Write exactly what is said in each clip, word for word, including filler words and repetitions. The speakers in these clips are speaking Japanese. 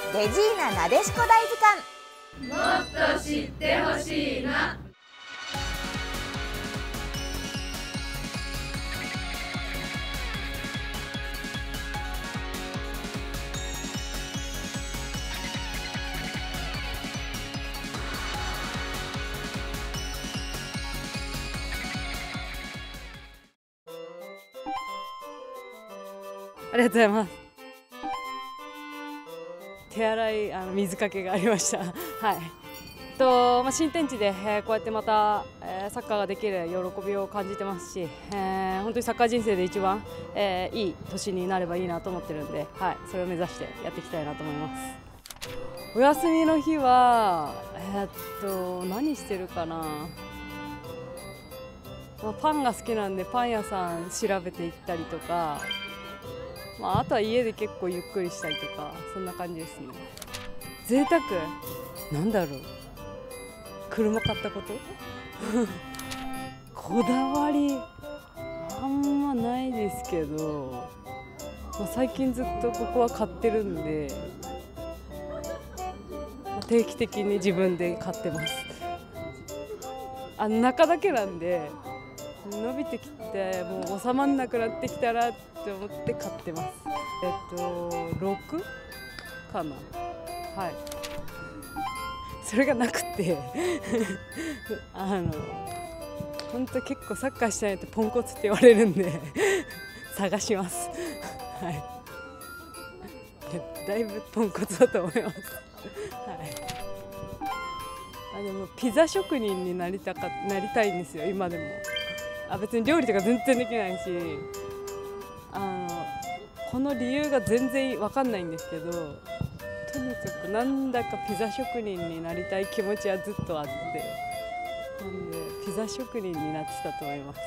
レジーナなでしこ大図鑑。 もっと知ってほしいな。 ありがとうございます。手洗いあの水かけがありました。はい。とまあ、新天地で、えー、こうやってまた、えー、サッカーができる喜びを感じてますし、えー、本当にサッカー人生で一番、えー、いい年になればいいなと思ってるんで、はい、それを目指してやっていきたいなと思います。お休みの日は、えー、っと何してるかな。まあ、パンが好きなんでパン屋さん調べて行ったりとか。まあ、あとは家で結構ゆっくりしたりとかそんな感じですね。贅沢なんだろう、車買ったことこだわりあんまないですけど、まあ、最近ずっとここは買ってるんで、まあ、定期的に自分で買ってます。あ中だけなんで伸びてきてもう収まんなくなってきたらって思って買ってます。えっとろくかな。はい。それがなくてあの本当結構サッカーしてないとポンコツって言われるんで探します。はい。だいぶポンコツだと思います。はい。あでもピザ職人になりたかなりたいんですよ今でも。あ別に料理とか全然できないし、あのこの理由が全然わかんないんですけど、とにかくなんだかピザ職人になりたい気持ちはずっとあって、なんでピザ職人になってたと思います。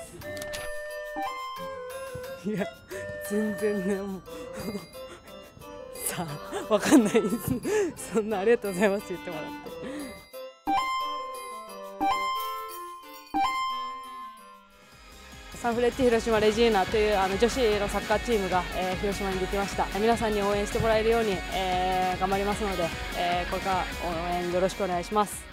いや全然ねもうさあわかんないです。そんなありがとうございます言ってもらって。サンフレッチェ広島レジーナというあの女子のサッカーチームが、えー、広島にできました。皆さんに応援してもらえるように、えー、頑張りますので、えー、これから応援よろしくお願いします。